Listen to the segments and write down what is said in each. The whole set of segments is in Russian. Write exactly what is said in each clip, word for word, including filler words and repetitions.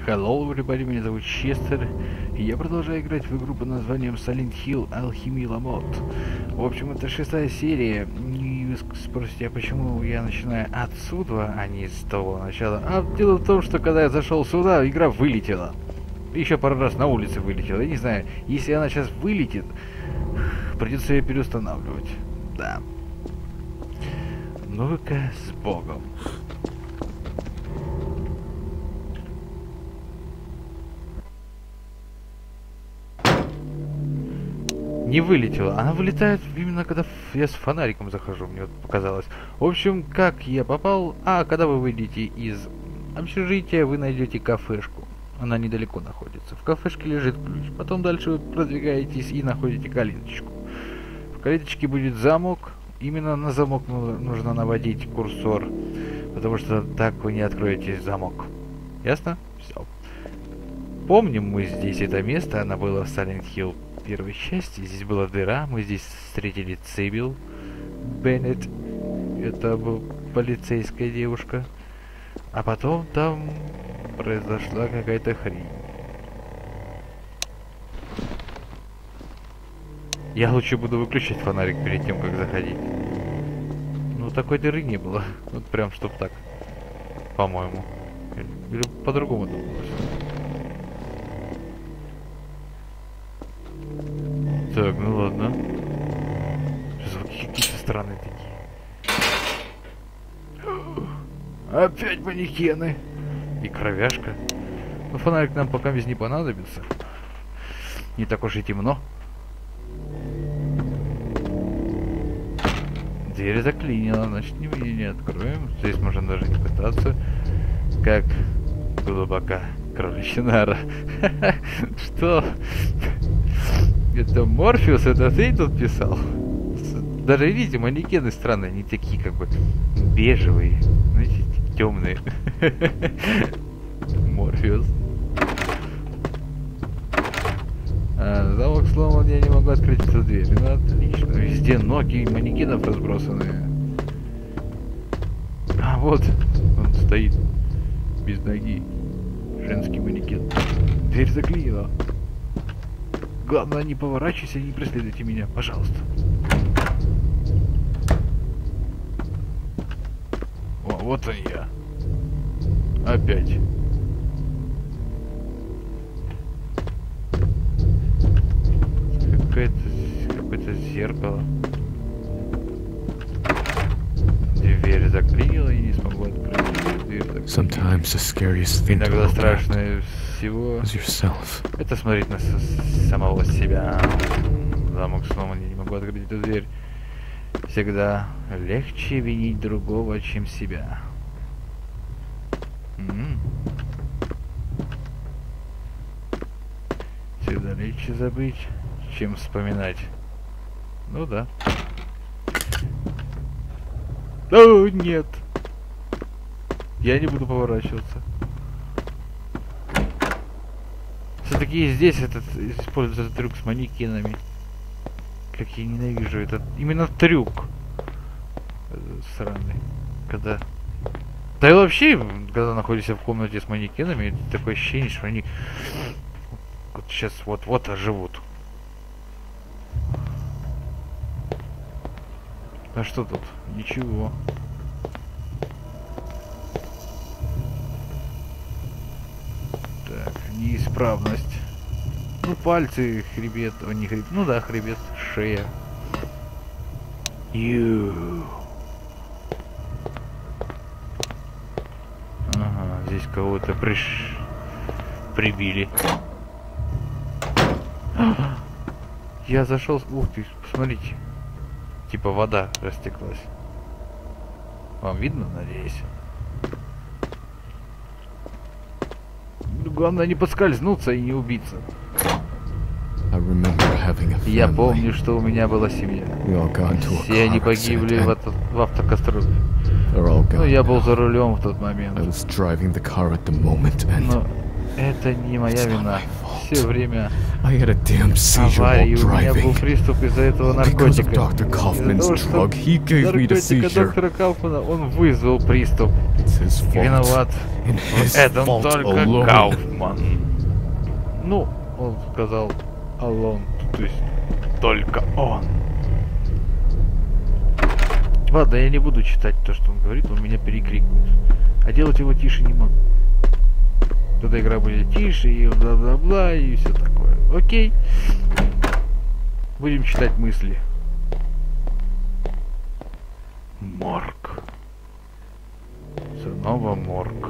Hello, everybody, меня зовут Честер, и я продолжаю играть в игру под названием Silent Hill Alchemy Lamont. В общем, это шестая серия, и вы спросите, а почему я начинаю отсюда, а не с того начала? А дело в том, что когда я зашел сюда, игра вылетела. Еще пару раз на улице вылетела, я не знаю, если она сейчас вылетит, придется ее переустанавливать. Да. Ну-ка, с Богом. Не вылетела. Она вылетает именно когда я с фонариком захожу, мне вот показалось. В общем, как я попал... А, когда вы выйдете из общежития, вы найдете кафешку. Она недалеко находится. В кафешке лежит ключ. Потом дальше вы продвигаетесь и находите калиточку. В калиточке будет замок. Именно на замок нужно наводить курсор. Потому что так вы не откроете замок. Ясно? Все. Помним мы здесь это место. Она была в Silent Hill первой части. Здесь была дыра. Мы здесь встретили Сибил Беннет. Это была полицейская девушка. А потом там произошла какая-то хрень. Я лучше буду выключать фонарик перед тем, как заходить. Ну, такой дыры не было. Вот прям чтоб так. По-моему. Или по-другому думалось. Так, ну ладно. Звуки какие-то странные такие. Опять манекены. И кровяшка. Ну, фонарик нам пока везде не понадобится. Не так уж и темно. Дверь заклинила, значит не, не откроем. Здесь можно даже не пытаться. Как глубока кроличья нора. Что? Это Морфеус, это ты тут писал? Даже видите, манекены странные, они такие как бы бежевые, знаете, темные. Морфеус. А, замок сломан, я не могу открыть эту дверь. Ну отлично, везде ноги манекенов разбросанные. А вот, он стоит без ноги. Женский манекен. Дверь заклинила. Главное, не поворачивайся и не преследуйте меня, пожалуйста. О, вот он я. Опять. Какое-то какое-то зеркало. Дверь заклинила и не смогу открыть. Дверь заклинила. Иногда страшное всего это смотреть на самого себя. Замок сломан, я не могу открыть эту дверь. Всегда легче винить другого, чем себя. М-м. Всегда легче забыть, чем вспоминать. Ну да. О, нет. Я не буду поворачиваться. Все-таки здесь этот используется этот трюк с манекенами. Как я ненавижу этот именно трюк. Этот сраный. Когда. Да и вообще, когда находишься в комнате с манекенами, такое ощущение, что они вот сейчас вот-вот оживут. А что тут? Ничего. Так, неисправность. Ну, пальцы, хребет, о, не хребет, ну да, хребет, шея. Ю. Ага, здесь кого-то приш... прибили. Я зашел, ух ты, посмотрите. Типа вода растеклась. Вам видно, надеюсь? Главное не подскользнуться и не убиться. Я помню, что у меня была семья. Все они погибли в, авто, в автокатастрофе. Но я был за рулем в тот момент. Но это не моя вина. все время I had a damn seizure while аварии, у меня был driving. приступ из-за этого Because наркотика. of доктор Из-за Kaufman's того, что drug, he gave me the наркотика seizure. доктора Кауфмана, он вызвал приступ. It's his И fault. виноват And в his этом fault только alone. Кауфман. Ну, он сказал alone, то есть только он. Ладно, я не буду читать то, что он говорит, он меня перекрикивает. А делать его тише не могу. Тогда игра будет тише, и бла-бла-бла, и все такое. Окей. Будем читать мысли. Морг. Снова морг.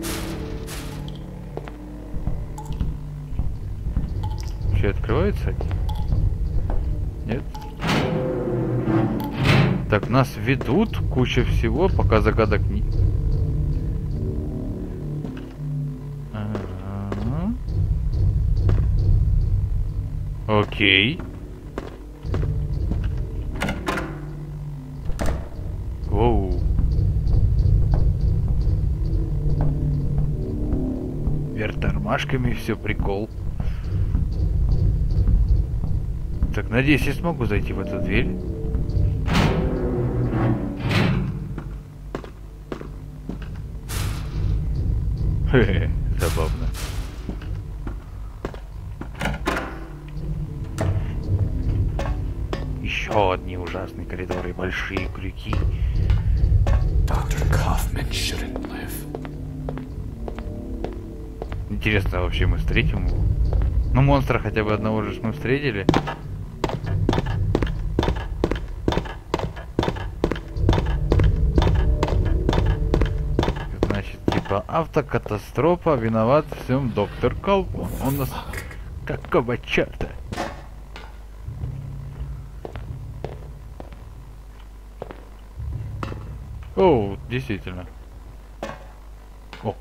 Что, открывается один? Нет? Так, нас ведут, куча всего, пока загадок не... Ага. Окей. Воу. Вверх тормашками, все прикол. Так, надеюсь, я смогу зайти в эту дверь. Хе-хе, забавно. Еще одни ужасные коридоры и большие крюки. доктор Kaufman shouldn't live. Интересно, вообще мы встретим его? Ну, монстра хотя бы одного же мы встретили. Значит, типа автокатастрофа, виноват в всем доктор Кауфман. Он нас... Какого черта? О, действительно. О.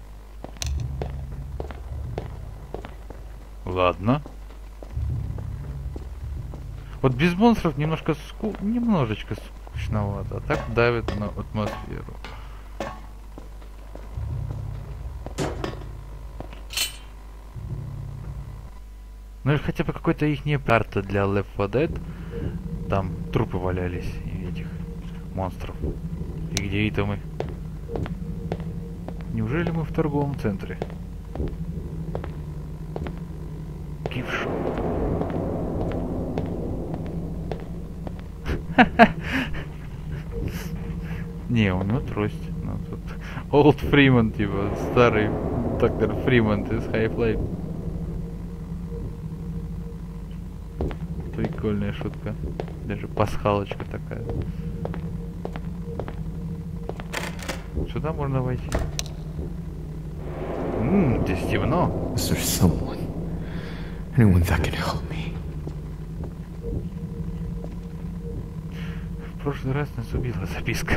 Ладно. Вот без монстров немножко ску... немножечко скучновато, а так давит на атмосферу. Ну или хотя бы какой-то ихняя карта для Left фор Dead. Там трупы валялись этих монстров. И где это мы? Неужели мы в торговом центре? Гифшоп. Не, у него трость. Ну, тут Олд Фриман, типа, старый доктор Фриман из Half-Life. Прикольная шутка. Даже пасхалочка такая. Сюда можно войти. Ммм, здесь темно. Is there someone? Anyone that can help me? В прошлый раз нас убила записка.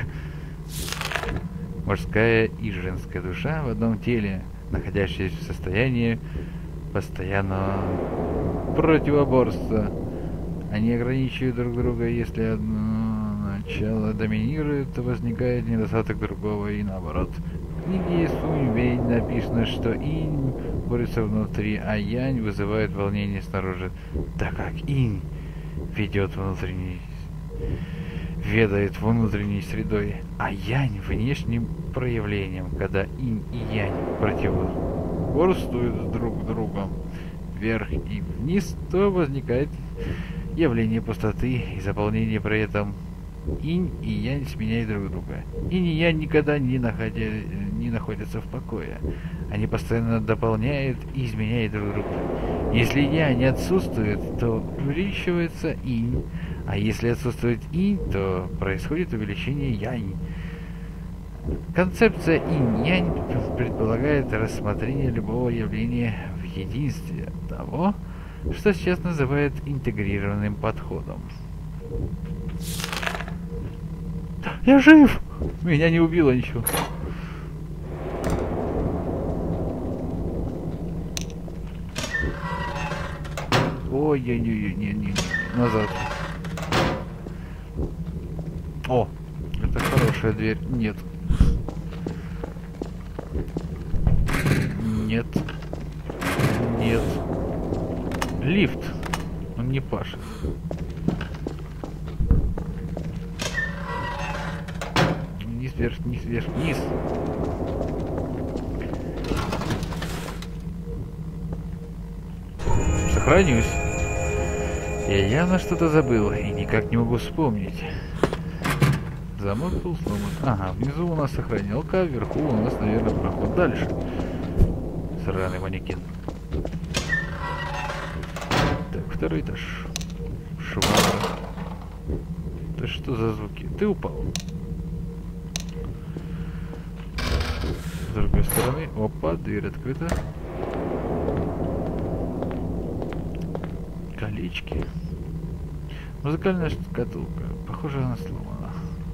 Мужская и женская душа в одном теле, находящиеся в состоянии постоянного противоборства. Они ограничивают друг друга, если одно начало доминирует, то возникает недостаток другого и наоборот. В книге Сунь-Вэнь написано, что инь борется внутри, а янь вызывает волнение снаружи, так как инь ведет внутренний, ведает внутренней средой, а янь внешним проявлением, когда инь и янь противоборствуют друг другом вверх и вниз, то возникает явление пустоты и заполнение. При этом инь и янь сменяют друг друга. Инь и янь никогда не, находя... не находятся в покое. Они постоянно дополняют и изменяют друг друга. Если янь отсутствует, то увеличивается инь. А если отсутствует инь, то происходит увеличение янь. Концепция инь-янь предполагает рассмотрение любого явления в единстве того, что сейчас называют интегрированным подходом. Я жив! Меня не убило ничего. Ой-ой-ой, не-не-не, назад. О, это хорошая дверь. Нет. Нет. Нет. Лифт. Он не пашет. Вниз, вверх, вниз, вверх, вниз. Сохранюсь. Я явно что-то забыл и никак не могу вспомнить. Замок был сломан. Ага, внизу у нас сохранялка, а вверху у нас, наверное, проход дальше. Сраный манекен. Так, второй этаж. Швабра. Да что за звуки? Ты упал. С другой стороны. Опа, дверь открыта. Колечки. Музыкальная шкатулка. Похоже, она сломана.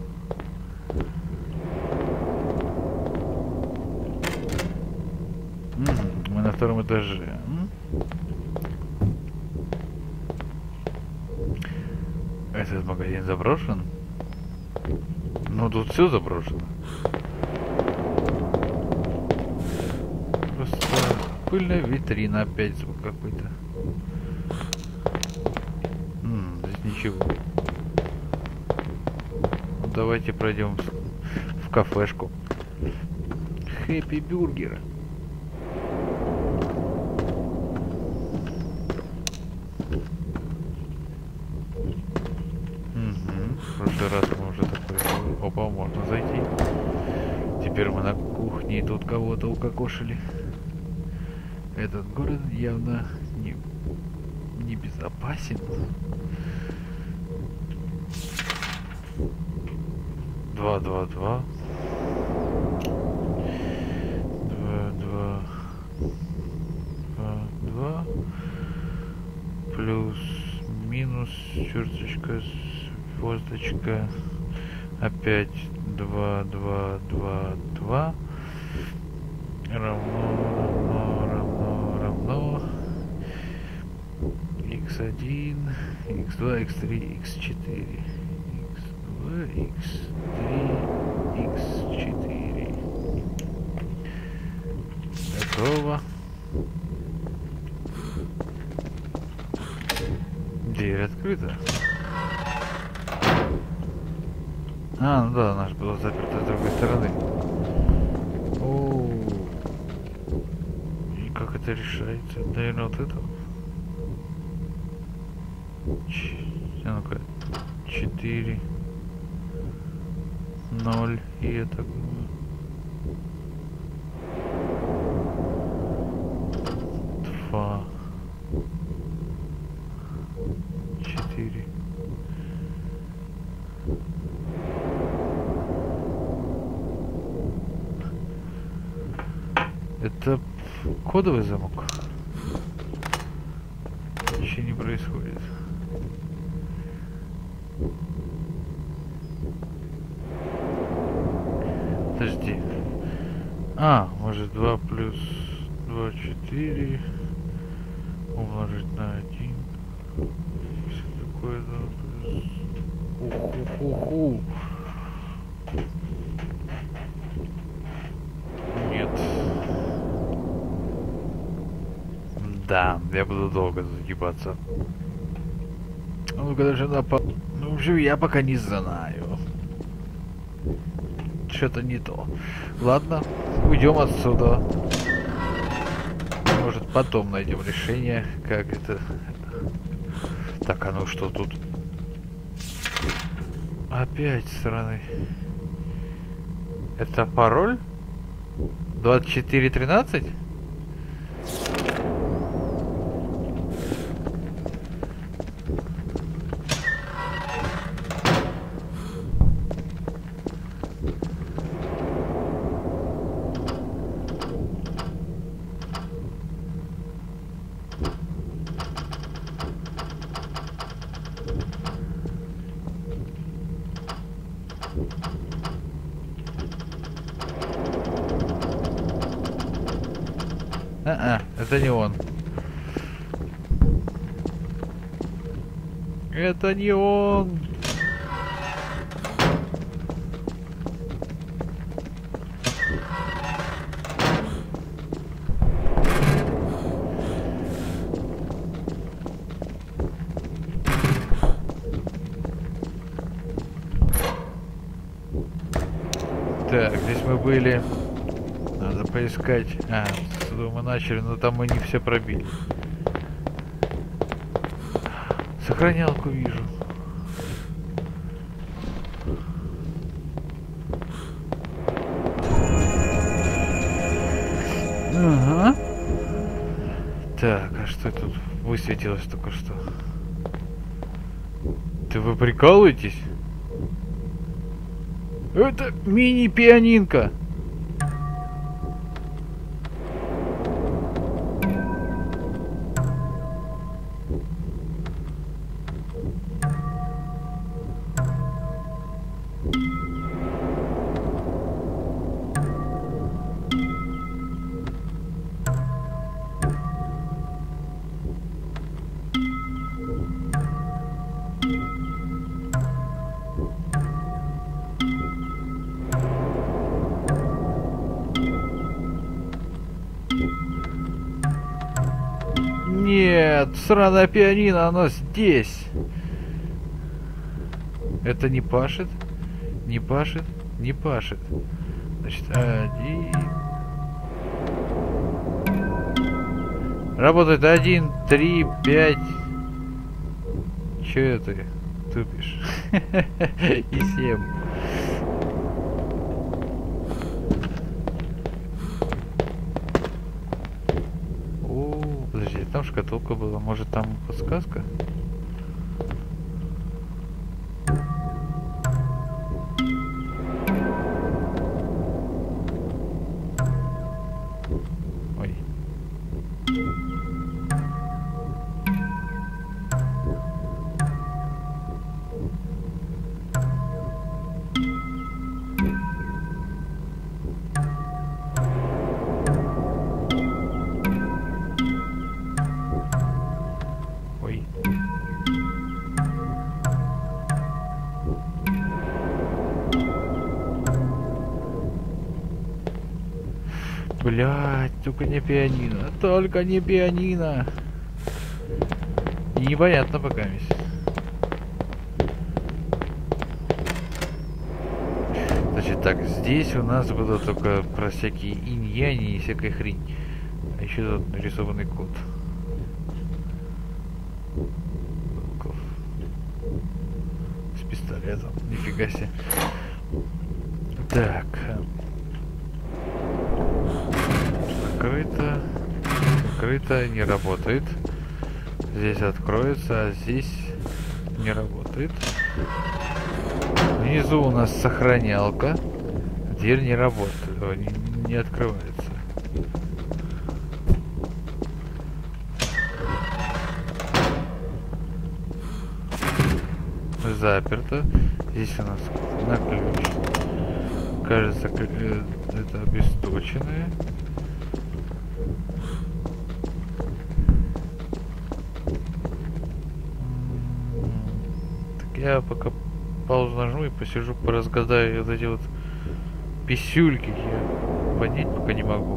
М-м, мы на втором этаже. М? Этот магазин заброшен? Ну тут все заброшено. Просто пыльная витрина, опять звук какой-то. М, здесь ничего. Ну, давайте пройдем в кафешку. Хэппи Бюргер. В прошлый раз мы уже такой... Опа, можно зайти. Теперь мы на кухне и тут кого-то укокошили. Этот город явно не, не безопасен. Два, два, два. Два, два. Два, два. Плюс, минус, черточка, звездочка. Опять два, два, два, два. Равно, равно, равно, равно. икс один, икс два, икс три, икс четыре. икс два, икс три, икс четыре. Готово. Дверь открыта. А, ну да, она же была заперта с другой стороны. О, и как это решается? Наверное, вот это. Ч... А ну-ка. Четыре. Ноль. И это. Два. Четыре. Это кодовый замок. Ничего не происходит. Подожди. А, может два плюс два, четыре умножить на один. Все такое, да, плюс... Уху-ху-ху. Нет. Да, я буду долго загибаться. Ну-ка, даже на по... Ну, в общем, я пока не знаю. Что-то не то. Ладно, уйдем отсюда. Может, потом найдем решение, как это... Так, а ну что тут? Опять стороны. Это пароль? двадцать четыре тринадцать? А-а, это не он. Это не он. Так, здесь мы были. Надо поискать. А, с этого мы начали, но там мы не все пробили. Сохранялку вижу. Ага. Так, а что тут высветилось только что? Да вы прикалываетесь? Это мини-пианинка. Нет, сраная пианино, оно здесь. Это не пашет, не пашет, не пашет. Значит, один. Работает один, три, пять. Че ты тупишь? И семь. Подожди, там шкатулка была, может там подсказка? Ой. Блять, только не пианино, только не пианино. И непонятно пока весь. Значит так, здесь у нас было только про всякие инь-яни и всякая хрень. А еще тут нарисованный код. Волков. С пистолетом, нифига себе. Так. Закрыто. Закрыто, не работает. Здесь откроется, а здесь не работает. Внизу у нас сохранялка. Дверь не работает, о, не, не открывается. Заперто. Здесь у нас на ключ. Кажется, это обесточенные. Так я пока паузу нажму и посижу, поразгадаю вот эти вот писюльки. Я понять пока не могу.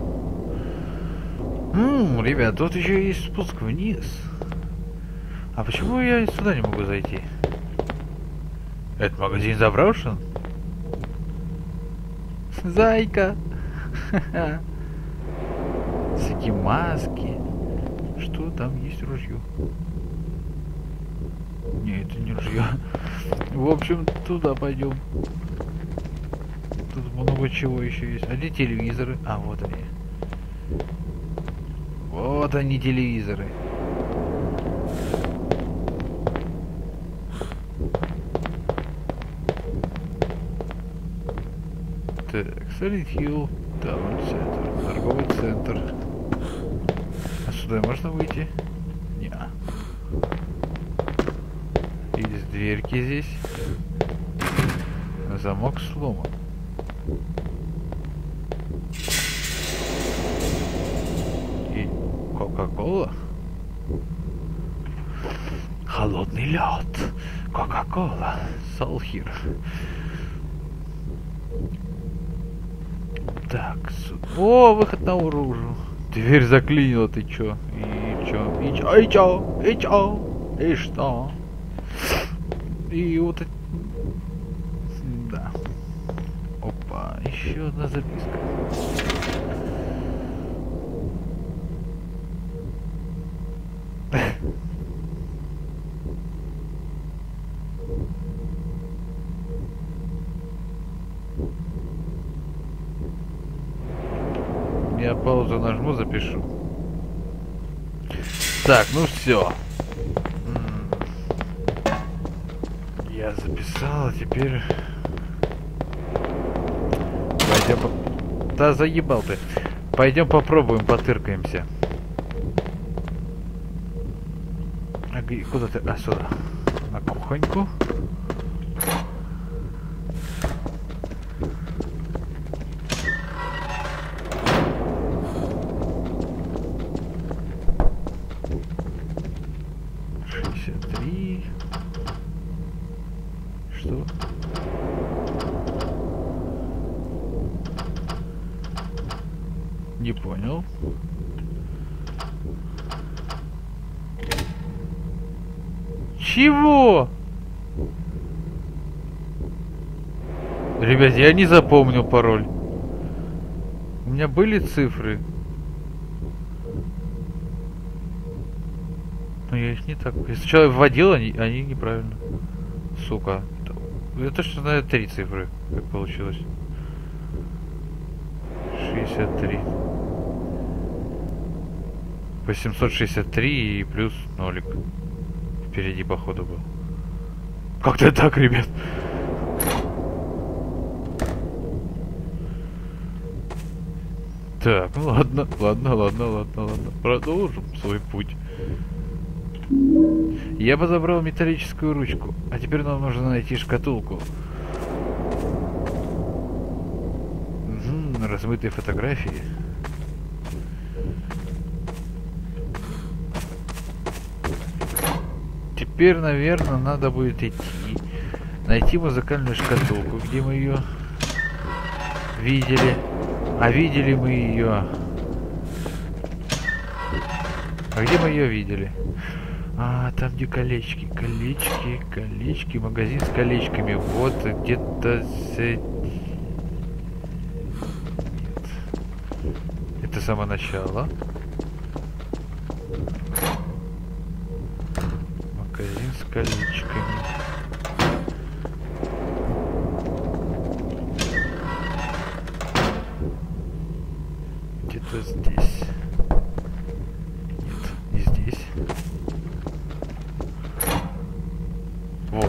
Ммм, ребят, тут еще есть спуск вниз. А почему я сюда не могу зайти? Этот магазин заброшен? Зайка! Всякие маски. Что там есть ружье? Не, это не ружье. В общем, туда пойдем. Тут много чего еще есть. А где телевизоры? А, вот они. Вот они, телевизоры. Так, Silent Hill, Таун Центр, торговый центр. А сюда можно выйти? Неа. Есть дверки здесь. Замок сломан. И Кока-кола. Холодный лед. Кока-кола. Солхир. Так, сюда. О, выход наружу. Дверь заклинила, ты чё? И чё? И чё? И чё? И чё? И что? И вот это... Да. Опа. Опа, еще одна записка. Я паузу нажму, запишу. Так, ну все. Я записал, а теперь... Пойдем по... Да заебал ты. Пойдем попробуем, потыркаемся. А где- куда ты? А, сюда. На кухоньку. шестьдесят три. Что? Не понял. Чего? Ребят, я не запомнил пароль. У меня были цифры. Но я их не так... Я сначала вводил, они, они неправильно. Сука. Я точно знаю три цифры, как получилось. шестьдесят три. восемьсот шестьдесят три и плюс нолик. Впереди, походу, был. Как-то так, ребят. Так, ну ладно, ладно, ладно, ладно, ладно. Продолжим свой путь. Я подобрал металлическую ручку, а теперь нам нужно найти шкатулку. Угу, размытые фотографии. Теперь, наверное, надо будет идти, найти музыкальную шкатулку, где мы ее видели. А видели мы ее... А где мы ее видели? А, там где колечки, колечки, колечки, магазин с колечками. Вот где-то... Нет. Это само начало. Магазин с колечками. Где-то здесь. Нет, не здесь. Вот.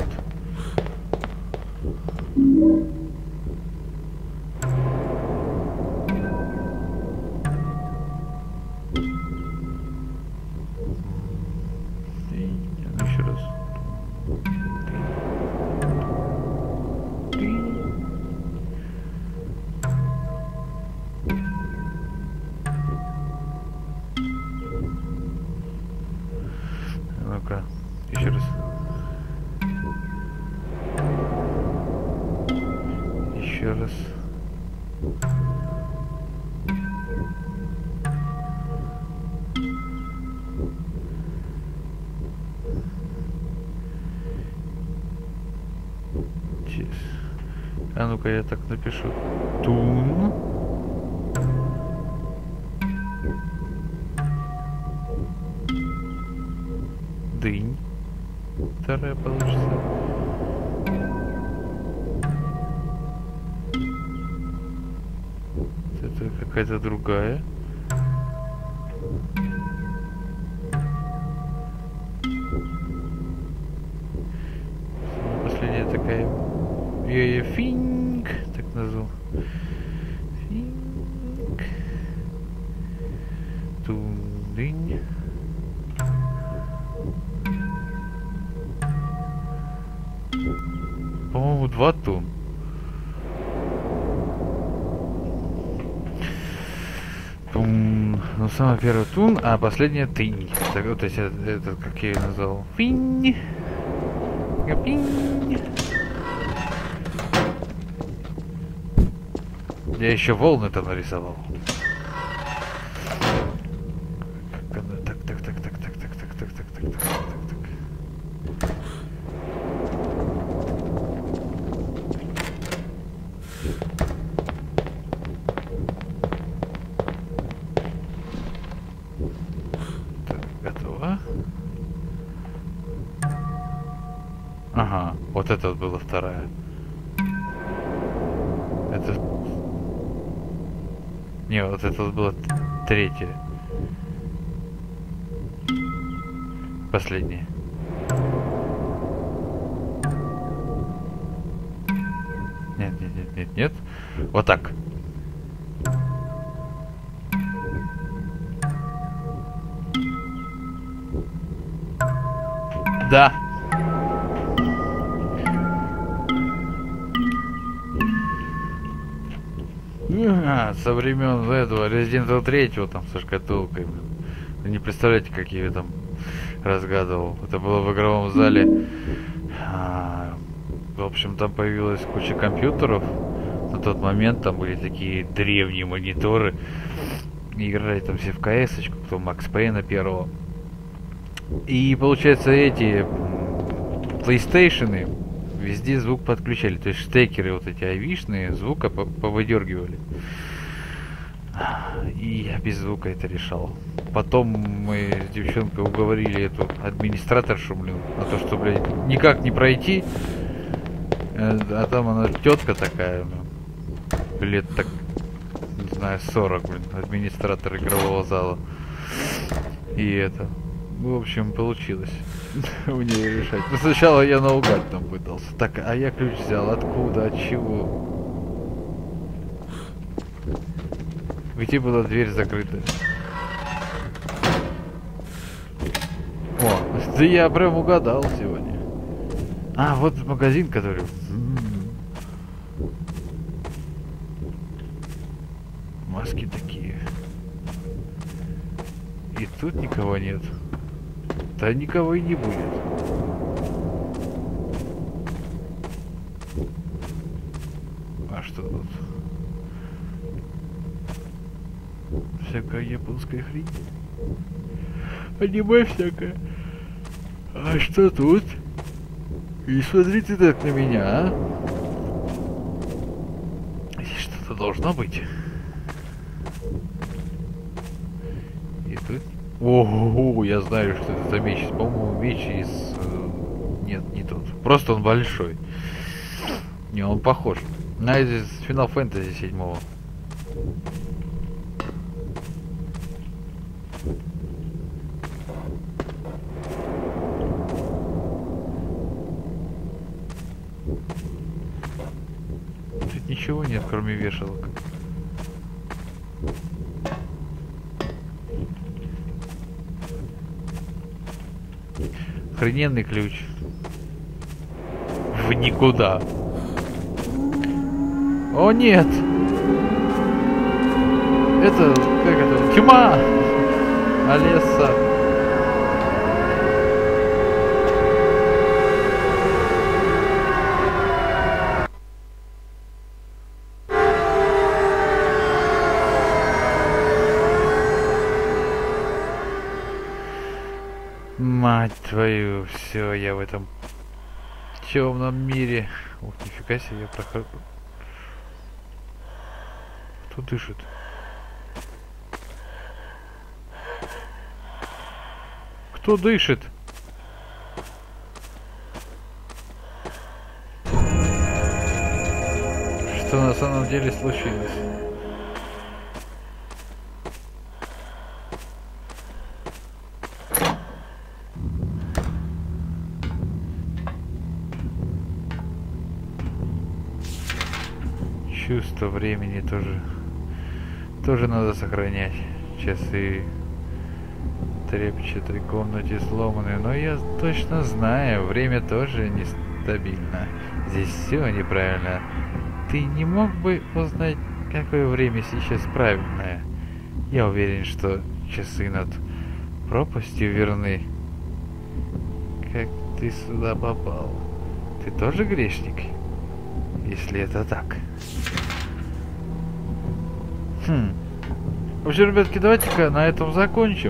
И, ну, еще раз. Ну-ка, еще раз. Еще раз. Чес. А ну-ка я так напишу. Тун. Дынь. Вторая получится. Это какая-то другая. Последняя такая. Я финк, так назову. Финк. Тун-дынь. По-моему, два тун. Тун. Ну, самый первый тун, а последняя тынь. Так, вот, то есть, это, это как я ее назвал. Финь. Пинь. Я еще волны там нарисовал. Так, так, так, так, так, так, так, так, так, так, так, так, так. Готово. Ага, вот это вот была вторая. Это... Не, вот это вот была третья. Последняя. Нет, нет, нет, нет, нет. Вот так. Да. А, со времен этого Resident Evil три там со шкатулкой. Вы не представляете, какие я там разгадывал. Это было в игровом зале. А, в общем, там появилась куча компьютеров. На тот момент там были такие древние мониторы. Играли там все в КС-очку, кто Макс Пейна первого. И получается, эти PlayStation везде звук подключали. То есть штекеры вот эти айвишные звука повыдергивали. И я без звука это решал. Потом мы с девчонкой уговорили эту администраторшу, блин, на то, что, блядь, никак не пройти. А там она тетка такая, блин, лет так, не знаю, сорок, блин, администратор игрового зала. И это... В общем, получилось у нее решать. Но сначала я наугад там пытался. Так, а я ключ взял. Откуда? От чего? Где была дверь закрыта? О, да я прям угадал сегодня. А, вот магазин, который... Маски такие. И тут никого нет. Да никого и не будет. А что тут? Всякая японская хрень. Аниме всякое. А что тут? И смотри ты так на меня, а? Здесь что-то должно быть. И тут... Ого, я знаю, что это за меч. По-моему, меч из... Нет, не тот. Просто он большой. Не, он похож. На из Final Fantasy семь. Тут ничего нет, кроме вешалок. Охрененный ключ. В никуда. О нет! Это, как это, тьма! Алеса. Мать твою, все, я в этом темном мире. Ух, нифига себе, я прохожу. Кто дышит? Кто дышит? Что на самом деле случилось? Чувство времени тоже тоже надо сохранять. Часы в трепчатой комнате сломаны, но я точно знаю, время тоже нестабильно. Здесь все неправильно. Ты не мог бы узнать, какое время сейчас правильное? Я уверен, что часы над пропастью верны. Как ты сюда попал? Ты тоже грешник? Если это так. Хм. В общем, ребятки, давайте-ка на этом закончим.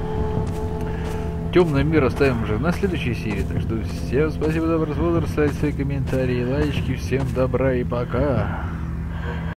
Темный мир оставим уже на следующей серии. Так что всем спасибо за просмотр, ставьте свои комментарии, лайки, всем добра и пока.